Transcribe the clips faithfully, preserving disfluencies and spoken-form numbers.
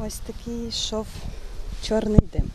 ось такий йшов чорний дим.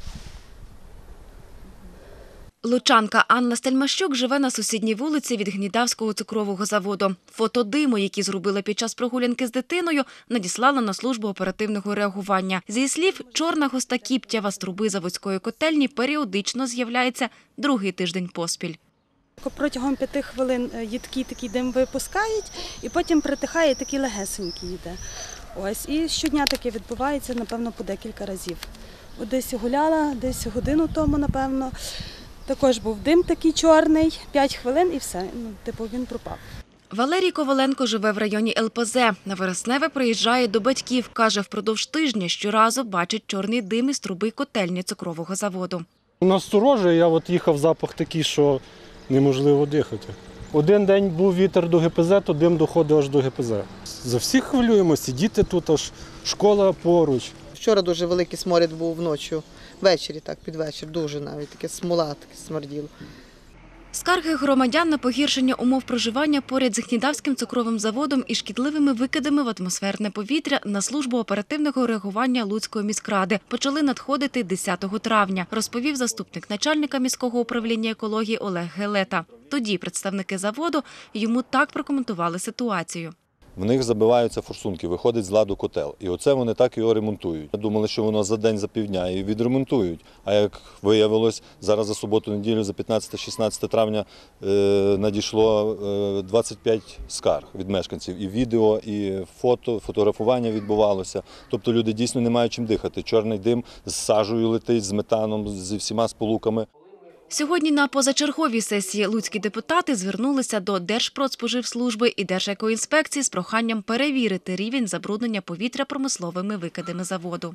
Лучанка Анна Стельмащук живе на сусідній вулиці від Гнідавського цукрового заводу. Фото диму, які зробила під час прогулянки з дитиною, надіслала на службу оперативного реагування. З її слів, чорна густа кіптява з труби заводської котельні періодично з'являється другий тиждень поспіль. Протягом п'яти хвилин їдкий такий дим випускають, і потім притихає, такий легесенький йде. Ось, і щодня таке відбувається, напевно, по декілька разів. От десь гуляла, десь годину тому, напевно. Також був дим такий чорний, п'ять хвилин і все, ну, типу він пропав. Валерій Коваленко живе в районі Ел Пе Зе. На Вересневе приїжджає до батьків. Каже, впродовж тижня щоразу бачить чорний дим із труби котельні цукрового заводу. Насторожує, я от їхав, запах такий, що неможливо дихати. Один день був вітер до Ге Пе Зе, то дим доходив аж до Ге Пе Зе. За всіх хвилюємося, діти тут, аж школа поруч. Вчора дуже великий сморід був вночі, ввечері, так, під вечір, дуже навіть, таке смола, таке смерділо. Скарги громадян на погіршення умов проживання поряд з Гнідавським цукровим заводом і шкідливими викидами в атмосферне повітря на службу оперативного реагування Луцької міськради почали надходити десятого травня, розповів заступник начальника міського управління екології Олег Гелета. Тоді представники заводу йому так прокоментували ситуацію. В них забиваються форсунки, виходить з ладу котел. І оце вони так його ремонтують. Думали, що воно за день, за півдня і відремонтують. А як виявилось, зараз за суботу-неділю, за п'ятнадцяте-шістнадцяте травня е, надійшло е, двадцять п'ять скарг від мешканців. І відео, і фото, фотографування відбувалося. Тобто люди дійсно не мають чим дихати. Чорний дим з сажею летить, з метаном, зі всіма сполуками. Сьогодні на позачерговій сесії луцькі депутати звернулися до Держпродспоживслужби і Держекоінспекції з проханням перевірити рівень забруднення повітря промисловими викидами заводу.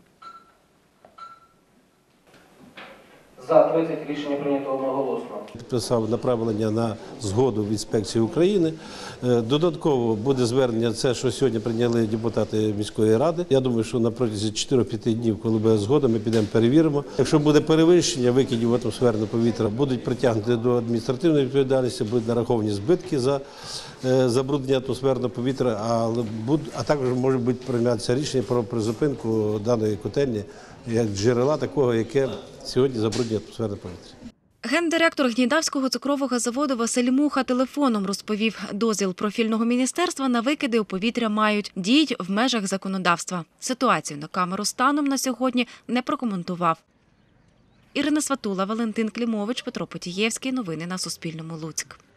За тридцять рішення прийнято одноголосно. Підписав направлення на згоду в інспекції України. Додатково буде звернення, це, що сьогодні прийняли депутати міської ради. Я думаю, що на протязі чотирьох-п'яти днів, коли буде згода, ми підемо перевіримо. Якщо буде перевищення викидів в атмосферне повітря, будуть притягнуті до адміністративної відповідальності, будуть нараховані збитки за забруднення атмосферного повітря, а також може бути прийматися рішення про призупинку даної котельні як джерела такого, яке сьогодні забруднює атмосферне повітря. Гендиректор Гнідавського цукрового заводу Василь Муха телефоном розповів, дозвіл профільного міністерства на викиди у повітря мають, діють в межах законодавства. Ситуацію на камеру станом на сьогодні не прокоментував. Ірина Сватула, Валентин Клімович, Петро Потієвський. Новини на Суспільному. Луцьк.